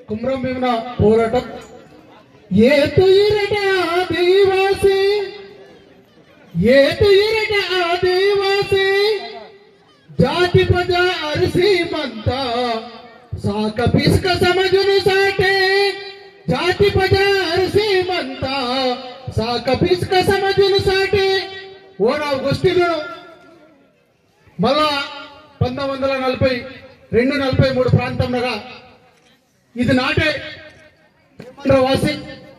कुमरम भीमना పోరాటం ఏతు ఇరట ఆదివాసి ఏతు ఇరట ఆదివాసి जाति प्रजा अरसी मनता साक पिस्क समझुनु साटे जाति प्रजा अरसी मनता साक पिस्क समझुनु साटे ఓనా గోష్ఠిలో మళ్ళా 1942-43 ప్రాంతంలో ఇది నాటే వాసి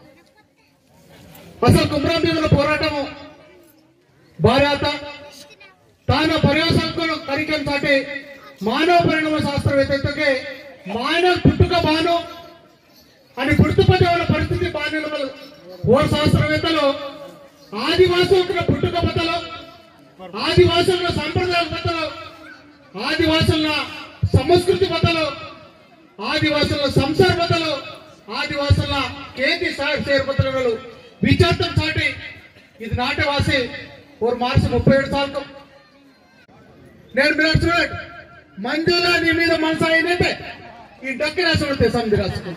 అసలు కుమరం భీముల పోరాటము భారత తాను పర్యావరణ కార్యక్రమం సాటి మానవ పరిణామ శాస్త్రవేత్తకి మానవ పుట్టుక బాను అని గుర్తుపట్టే పరిస్థితి బాధ్యతలు ఓ శాస్త్రవేత్తలు ఆదివాసుల పుట్టుక బద్దలు ఆదివాసుల సంప్రదాయ బద్దలు ఆదివాసుల సంస్కృతి బద్దలు ఆదివాసుల సంసార బద్దలు ఆదివాసుల కేంద్ర సాహిత్య బద్దలు విచారం సాటి ఇది నాటవాసి और मार्च 37 साल को నేను మీరు చూడండి మంజులా నీ మీద మనసు అయినట్టే ఈ డక్కి రాసుకుంటే సంధి రాసుకుంటే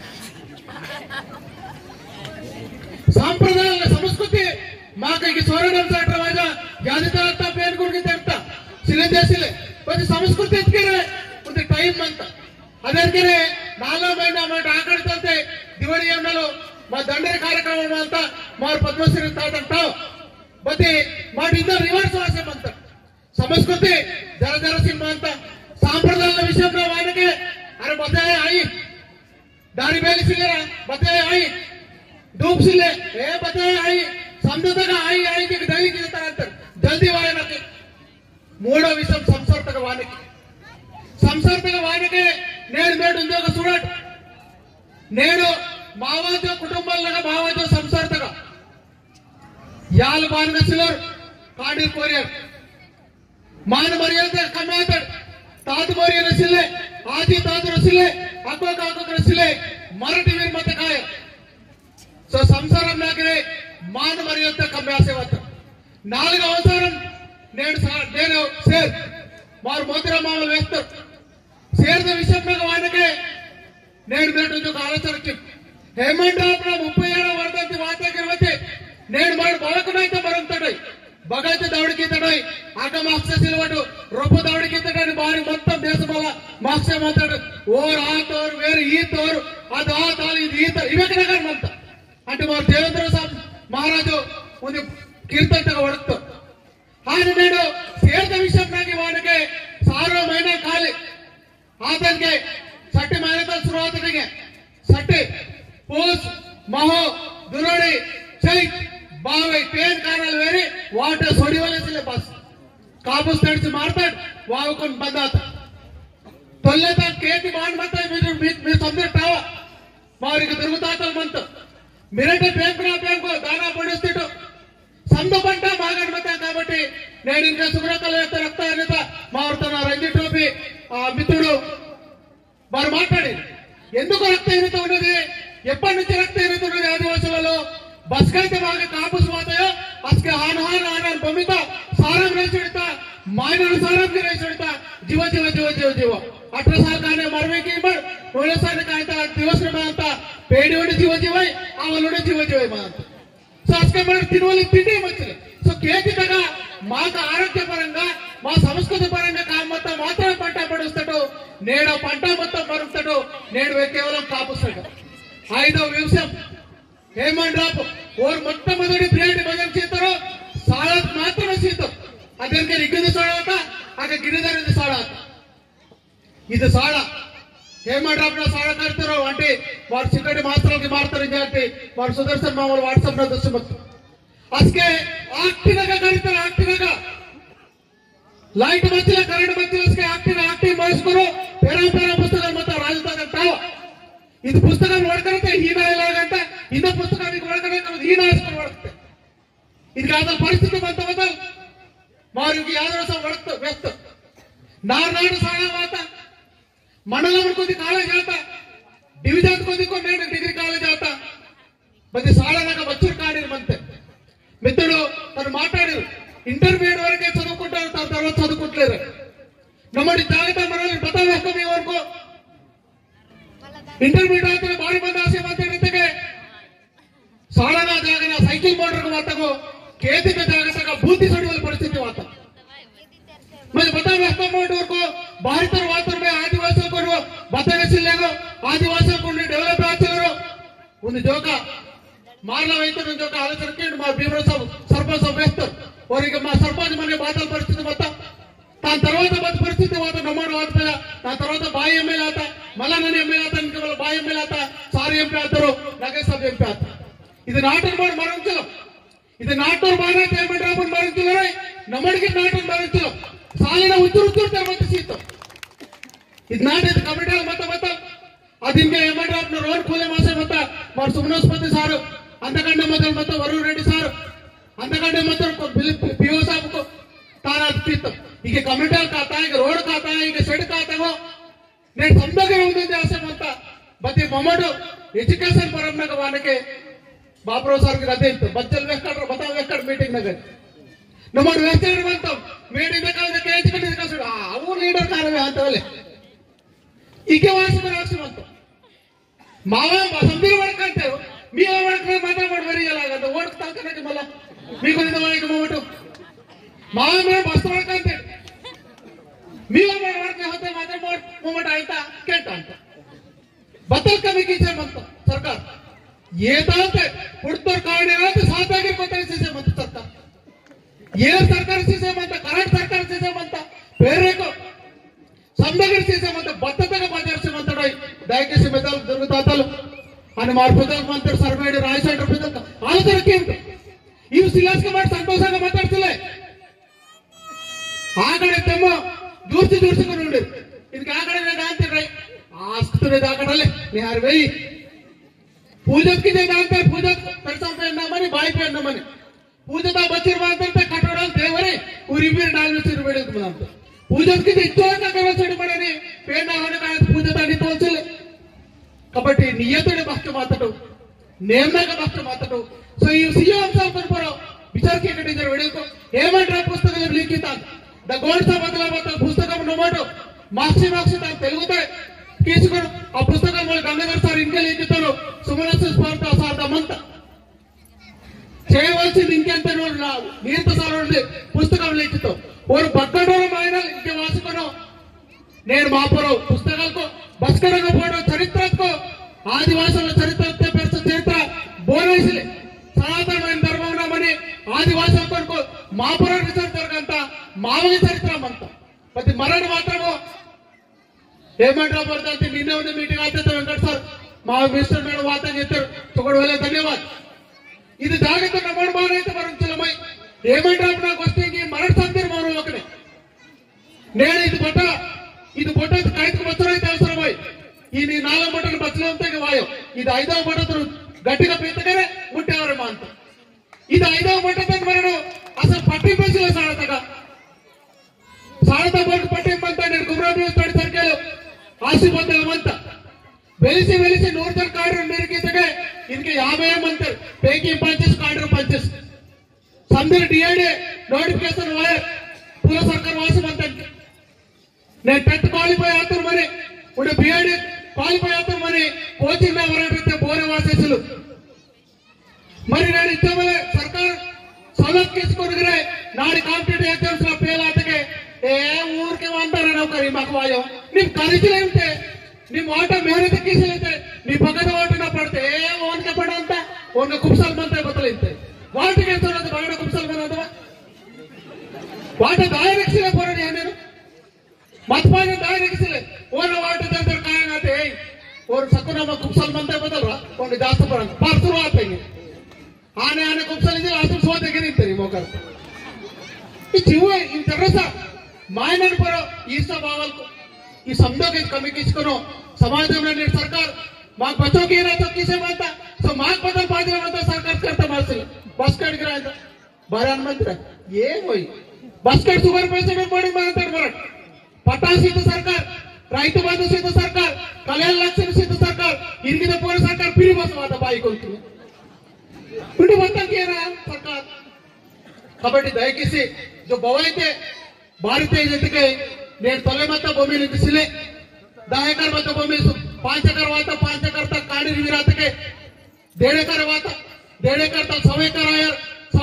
సాంప్రదాయాల సంస్కృతి మాకు సోరడం సాటవాజ యాదిత పేరు గురించి తెస్తా సిలదేశిలే కొంచెం సంస్కృతి ఎత్తుకే కొంచెం టైం అంత అదరికనే 4 మహిళ మాట ఆకడితే దివడి ఎండలో మా దండరి కార్యక్రమం అంతా మారు పద్మశ్రీ తాతంటావు बते माटिंदा रिवर्स वासे मंत्र संस्कृति जरा जरा सिंह अंता सांप्रदाय विषय में वाने के अरे बताए आई दारी बेली सिलेरा बताए आई डूब सिले ए बताए आई समझौता का आई आई के दाली की तरह अंतर जल्दी वाले ना के मूडा विषय संसार तक वाने के नेड़ मेड़ उन्हें का सुरट नेड़ो मावाजो कुटुंबल लगा मावाजो संसार तक याल मान गसिलर काडी कोरियर मान मर्यादा कमातड तात मोरियर रसिले आदि तात रसिले अको काको रसिले मराठी वीर मत काय सो संसारम नागरे मान मर्यादा कम्यासे वत नाలుగ అవసరం నేను సేర్ మార్ మోతిరా మామల వేస్త సేర్ ద విషయం మీద వానకే నేను మేటో ఆలోచనకి హేమంత్ రావు 37వ వర్ధంతి వార్తాగిరవతే నేను మాడు బాలకునైతే మరంతడై బగైతే దౌడికితడై ఆక మాక్స సిలవడు రొప్ప దౌడికితడని బారి మొత్తం దేశమల మాక్స మాట్లాడు ఓర్ ఆ తోర్ వేరు ఈ తోర్ అది ఆ తాలి ఇది ఈ తోర్ ఇవెక్కడ మంత అంటే మా దేవేంద్ర సాబ్ మహారాజు ಒಂದು ಕೀರ್ತಂತಗ ಹೊರತು ಹಾಗೆ నేడు ಸೇರಿದ ವಿಷಯವಾಗಿ ವಾನಗೆ 6 ಮಹಿನೆ ಖಾಲಿ ಆತನಿಗೆ ಸಟ್ಟಿ ಮಹಿನೆ ಶುರುವಾತನಿಗೆ ಸಟ್ಟಿ ಪೂಸ್ ಮಹೋ ದುರೋಡಿ ಚೈತ್ बावे पेन कानाल वेरी वाटर सोडी वाले सिले बस काबूस तड़च मारताड वाव कोन बंदात तोल्ले ता केटी मान मत मी समझटावा मावरिगे दुर्गतातल मंत मिरटे पेंकना पेंको दाना पडिस्तिटु संद पंట మాగడ మత కాబట్టి నేను ఇంకా సుబ్రతల యొక్క రక్త అనిత మావర్తన రంజిత్ ట్రోఫీ మిత్రుడు వారు మాట్లాడి ఎందుకు రక్తహీనత ఉన్నది ఎప్పటి నుంచి రక్తహీనత ఉన్నది ఆదివాసులలో बस कहते मागे कापूस होता है असके हान बमिता सारम रेस उड़ता मायनर सारम की रेस उड़ता जीव जीव जीव जीव जीव 18 साल काने मरवे की बड़ 16 साल कायता दिवस में मानता पेड़ी उड़ी जीव जीव आवलुड़ी जीव जीव मानता सो असके मन तिनवली तिंडी मचले सो केती तगा माका आरोग्य పరంగా మా సంస్కృతి పరంగా కామత మాత్రమే పంట పడుస్తాడు నేడు పంట మొత్తం పరుస్తాడు నేడు కేవలం కాపుస్తాడు ఐదో విషయం हेमंत राव और మొట్టమొదటి బ్రేడ్ భజన చేతారో సాళాత్ మాత్రమే చేతారు అదరికి ఇగ్గిది సాళాత ఆక గిరిధరిది సాళాత ఇది సాళ हेमंत राव సాళ करतारो అంటే వారు చిక్కటి మాత్రలకి మారుతారు అంటే వారు సుదర్శన్ మామూలు వాట్సాప్ లో దృశ్యమత్తు అస్కే ఆక్టినగా కరితారు ఆక్టినగా లైట్ మధ్యలో కరెంట్ మధ్యలో అస్కే ఆక్టివ్ చేసుకురు పేరా పుస్తకాలు మొత్తం రాజధాని అంటావా ఇది పుస్తకాన్ని వడకరితే హీనా ఎలాగంటే ఇంత పుస్తకానికి వడకరైతే హీనా వేసుకొని వడకుతాయి ఇది కాదు పరిస్థితి మంత బదల్ మారికి యాదరసం వడకు వేస్త నాడు సాగా వాత మండలం కొద్ది కాలేజ్ ఆత డివిజన్ కొద్ది నేను డిగ్రీ కాలేజ్ ఆత బది సాడనక బచ్చర్ కాడి మంతే మిత్రుడు తను మాట్లాడారు ఇంటర్మీడియట్ వరకే చదువుకుంటారు తర్వాత చదువుకుంటలేరు నమ్మడి జాగ్రత్త మనల్ని బతావు ఒక్క మీ వరకు इंटरमीडिएट ಮಾತಗೋ ಕೇತಿಕ ಜಾಗತಕ ಬೂತಿ ಸಡಿಗಳ ಪರಿಸ್ಥಿತಿ ಮಾತ ಮತ್ತೆ ಬತ್ತ ವ್ಯವಸ್ಥೆ ಮಾಡೋರ್ಗೋ ಭಾರತರ ವಾತರ್ಮೆ ಆದಿವಾಸಿಗಳು ಬತ್ತ ವೆಸಿಲ್ಲೆಗೋ ఆదివాసులకు డెవలప్ ఆచారు ఉంది జోక మార్ల వైద్యులు జోక ఆలోచనకి మా భీమరావు సాబ్ సర్పంచ్ సాబ్ వేస్తారు వారికి మా సర్పంచ్ మన బాధల పరిస్థితి మొత్తం దాని తర్వాత పరిస్థితి మాత్రం నమ్మడు వాడిపోయా దాని తర్వాత బాయ్ ఎమ్మెల్యే ఆత మళ్ళా నన్ను ఎమ్మెల్యే ఆత ఇంకా వాళ్ళ బాయ్ ఎమ్మెల్యే ఆత సారీ ఎంపీ ఆతారు నగేష్ సాబ్ ఎంపీ ఆత ఇది నాటన్ బాడు మరణించలం ఇది నాటూరు బాగా చేయమంటే రాబడి మరణించలే నమ్మడికి నాటన్ మరణించలం సాలిన ఉత్తరు తర్వాత సీతం ఇది నాటేది కమిటీ మొత్తం అదింకే ఏమంటారు అప్పుడు రోడ్ కూలే మాసే మొత్తం మరి సుమనోస్పతి సారు అంతకంటే మొత్తం వరుణ్ రెడ్డి సారు అంతకంటే మొత్తం పిఓ సాబుకు తారా తీర్థం ఇక కమిటీలు ఖాతా ఇక రోడ్ ఖాతా ఇక షెడ్ ఖాతాగో నేను సొంతగా ఉంటుంది అసమంత బతి మొమ్మడు ఎడ్యుకేషన్ పరంగా వానికి బాపురావు సార్కి అదే ఇస్తాం బచ్చలు వేస్తాడు బతావు వేస్తాడు మీటింగ్ దగ్గర నమ్మడు వేస్తాడు మొత్తం మీటింగ్ దగ్గర కేసుకుంటే కాసుడు అవు లీడర్ కాలమే అంతవలే ఇకే వాసుకుని రాష్ట్రమంతా మావ సందీర్ వడకంటారు మీ వడక మాట్లాడు మరి ఇలాగ ఓడకు తాకనకి మళ్ళా మీకు నిజమానికి మొమ్మటు మావ మేము బస్సు వడకంటే మీ వడక होते मात्र मोमट आयता केट अंत बतल कमी कीचे म्हणतो सरकार येतात पुढतर काढण्यात सातागिर कोतायचे म्हणतो सरकार ये सरकार से म्हणता करंट सरकार से म्हणता पेरेको సందగర్ చేసేమంత బద్దతగా పనిచేస్తామంటాడు దయచేసి మెదలు దొరుకుతాతలు అని మార్పుదలు మంత్రి సర్వేడు రాజశేఖర పెద్ద ఆలోచనకి ఇవి సిలాస్ గా మాట సంతోషంగా మాట్లాడుతులే ఆకడేమో దూర్చుకుని ఉండేది ఇది ఆకడే దాంతే ఆస్తునే దాకడలే నే 60,000 పూజకి దాంతే పూజ పెడతామని బాయిపోయినామని పూజతో బచ్చిర మాత్రంటే కట్టడాలు దేవరే ఊరిపేరు 4 పెడుతుందంత పూజకి ఇచ్చోక కలసడి పడని పేనాహన పూజ తాడి తోచలే కాబట్టి నియతుడి భక్త మాతడు నేమక భక్త మాతడు సో ఈ సీఎం అంశాలు కొనపరో విచార కేకటి జర వెడల్కో ఏమంటారు పుస్తకం లిఖితాన్ ద గోడ్స్ ఆఫ్ బదలాబాద్ పుస్తకం నమోటు మాక్సి తాను తెలుగుతే తీసుకొని ఆ పుస్తకం వాళ్ళు గంగాధర్ సార్ ఇంకే లిఖితారు సుమనస్ స్పార్త సార్థమంత చేయవలసింది ఇంకెంత నీంత సార్ పుస్తకం లిఖితాం और बक्कडोर मायनल इनके वासुकनो నేను మాపురం పుస్తకాలకు బస్కరంగా పోవడం చరిత్రకు ఆదివాసుల చరిత్ర పెద్ద చరిత్ర బోరేసిలే సనాతనమైన ధర్మం ఉన్నామని ఆదివాసుల కొరకు మాపురం చరిత్రకంత మామూలు చరిత్ర అంత ప్రతి మరణి మాత్రము ఏమంటారు పడుతుంది నిన్నే ఉన్న మీటింగ్ అయితే వెంకట సార్ మా మినిస్టర్ మేడం వార్త చేస్తారు ఒకటి వేల ధన్యవాదాలు ఇది జాగ్రత్త నమ్మడం బాగా భరించలమై ఏమంటారు నాకు వస్తే మరణ సందర్భం మనం ఒకనే నేను ఇది బొట్ట కాయకు బచ్చలు అయితే అవసరమై ఈ నీ 4 బట్టలు బచ్చలు అంతా వాయో ఇది 5వ బట్టలు గట్టిగా పెంచగానే ముట్టేవారమ్మా అంత ఇది 5వ బట్టతో మనం అసలు పట్టింపేసిన సాడత బొట్టు పట్టింపంతా నేను కుమరాబీ స్టడీ సర్కిల్ ఆశీర్వాదాలంతా వెలిసి నూర్తల్ కాడర్ మెరుగీతగా ఇన్కి 50 మంది పేకి పంచేసి కాడర్ పంచేసి संदर डीएडे नोटिफिकेशन वायर पूरा सरकार वासी बनता నేను 10th క్వాలిఫై అవుతారు మరి ఇప్పుడు బిఎడ్ క్వాలిఫై అవుతారు మరి కోచింగ్ లో ఎవరైతే బోరే వాసేసులు మరి నేను ఇద్దరే సర్కార్ సవలత్ తీసుకొనిగరే నాడి కాంపిటేటివ్ ఎగ్జామ్స్ లో ఫెయిల్ ఆతకే ఏ ఊరికి వంటారు నౌకరి మాకు వాయో నీ ఖరీదులేంటే నీ మాట మెహనత్ కిసలేతే నీ పగద వాటన పడితే ఏ ఓన్కే పడంత ఓన్క కుప్సల్ మంతే బతలేంతే వాటికి ఎంత బాగా కుప్సల్ మంత వాట దాయరక్షలే పోరని నేను मतपाने दायरेक्सिले ओन वाट दर काय आते और सकुना में कुपसल बनते बदल रहा कोण जास्त पडन पार्सुर आते आने कुपसल इजे आसु सोते गिरी तरी मोकर ई जीव इन तरसा मायनन पर ईसा बावल को ई समझो के कमी किसको समाज में ने सरकार माग बच्चों की ना तो किसे मानता सो माग बदल पादे मानता सरकार करता मासिल बस कट गिरायदा बरान मंत्र ये होई बस कट सुगर पैसे में पड़ी मानता बरट पटासीत सरकार रईतु बंधु सीत सरकार कल्याण लक्ष्मी सीत सरकार इनकी पूरा सरकार फिर बस बाई को सरकार कबड्डी दयची जो बवैते भारतीय जनते ने तले मत भूमि निधिसिले 10 एकर मत भूमि 5 एकर वाता 5 एकर तक काड़ी विरात के 1.5 एकर वाता 1.5 एकर तक 100 एकर आयर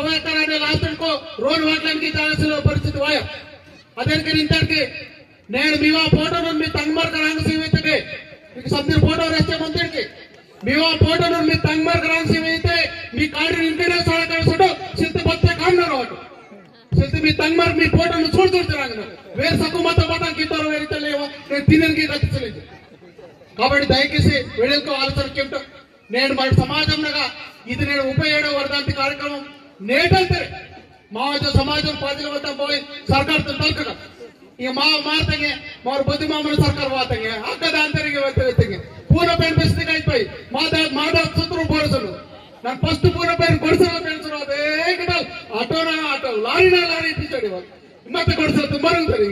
रोड वाटलाనికి जागासिलो परिस्थिति वाय अदेनके इंतरके నేను మీవా ఫోటోను మీ తంగమర్క రాంగసీమైతే మీకు సబ్దిర్ ఫోటో రాస్తే మంత్రికి మీవా ఫోటోను మీ తంగమర్క రాంగసీమైతే మీ కాడి ఇంటనే సాల కలసడు సిద్ధ బత్తే కాన్నరు సిద్ధ మీ తంగమర్క మీ ఫోటోను చూడుతురాంగ వేర్ సకుమత బతా కితోరు వేరితలేవ నేను తిననికి గతిచలేదు కాబట్టి దయచేసి వీళ్ళతో ఆలోచన చెప్తా నేను మన సమాజంగా ఇది నేను 37వ వర్ధంతి కార్యక్రమం నేటంతే మావజ సమాజం పార్టీల వద్ద పోయి సర్కార్ తల్కక ये मारते मार बदी मामूल सरकार वाते अक्का दांतरिगे वेत्ते पूर्ण पेन बेस्ती कई मादा सुतरू बोरसलु ना फस्ट पूर्ण पेन कोडसलु पेन्सलु अदे कटल ऑटोना ऑटो लारी पिचड़ी वाल मत कोडसलु तुम्हारे तरी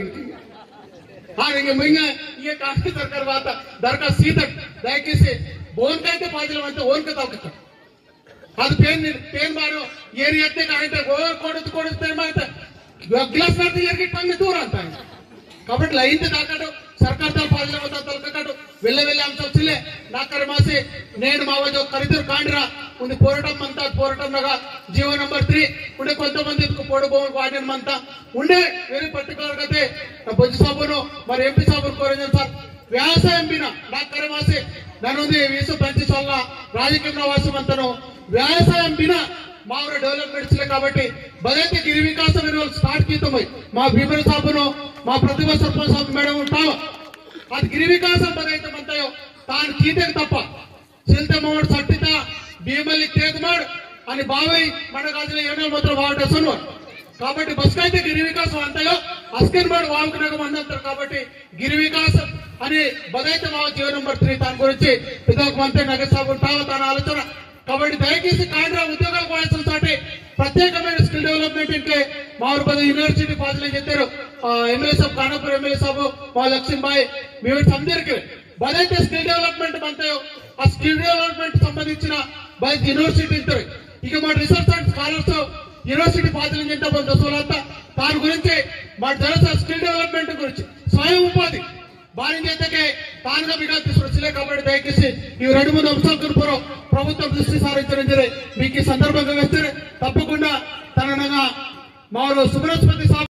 हां मिंगे ये काफी सरकार वाता दरका सीतक दयकेसी बोन कायते पाजल अंत ओन का तलक ಅದು ಪೇನ್ ಮಾರು ಏರಿ ಎತ್ತೆ ಕಾಯ್ತೆ ಕೊಡುತ್ತೆ ಮಾತ ಗ್ಲಾಸ್ ನಾಟಿ ಏರ್ಗೆ ಟಂಗೆ ದೂರ ಅಂತ కాబట్టి లైన్ దాకాడు సర్కార్తో పాజల వద్ద తలకకాడు వెళ్ళ అంశాలు చిల్లే నాకర మాసి నేను మావజో ఖరీదు కాండ్రా ఉంది పోరాటంగా జీవో నంబర్ 3 ఉండే కొంతమంది పొడు భూమి వాడిన మంతా ఉండే వెరీ పర్టికులర్ గా బొజ్జు సాబును మరి ఎంపీ సాబును కోరేను సార్ వ్యవసాయం బిన నాకర మాసి నన్నుంది వీసు పంచిసల్ల రాజకీయ వాసం అంతను వ్యవసాయం బిన मावर डेवलपमेंट काबट्टी बदलते गिरी विकास स्टार्ट की मा भीमर साहब मा प्रतिभा सरपंच साहब मैडम उठाव अब गिरी विकास बदलते मंतयो तान कीते तप चिलते मोड़ सट्टिता भीमली तेग माड अनि बावई मनगाजले एनल मात्र वाटसनु కాబట్టి బస్ అయితే గిరి వికాసం అంతయో అస్కన్ బడ్ వాంకనగ మందంతర్ కాబట్టి గిరి వికాస్ అని బదైతే మా జీవో నంబర్ 3 దాని గురించి ఇదొక మంత్రి నగర్ సాబ్ ఉంటావ తన ఆలోచన కాబట్టి దయచేసి కాండ్రా ఉద్యోగాల కోసం సాటి ప్రత్యేకమైన స్కిల్ డెవలప్మెంట్ ఇంకే మారుపద యూనివర్సిటీ పాజలే చెప్పారు ఎమ్మెల్యే సాబ్ కానపూర్ ఎమ్మెల్యే సాబ్ మా లక్ష్మీబాయి మేము అందరికీ బదైతే స్కిల్ డెవలప్మెంట్ అంతయో ఆ స్కిల్ డెవలప్మెంట్ సంబంధించిన బై యూనివర్సిటీ ఇస్తారు ఇక మా రీసెర్చ్ అండ్ స్కాలర్స్ యూనివర్సిటీ పాజలు ఎంత దశలంతా దాని గురించి మా జనస స్కిల్ డెవలప్మెంట్ గురించి స్వయం ఉపాధి భారీ చేతకే తానుగా బిగా తీసుకొచ్చలే కాబట్టి దయచేసి ఈ 2-3 అంశాల గురించి ప్రభుత్వం దృష్టి సారించడం జరిగింది మీకు ఈ సందర్భంగా వేస్తే తప్పకుండా తననగా మా సుబ్రహ్మణ్య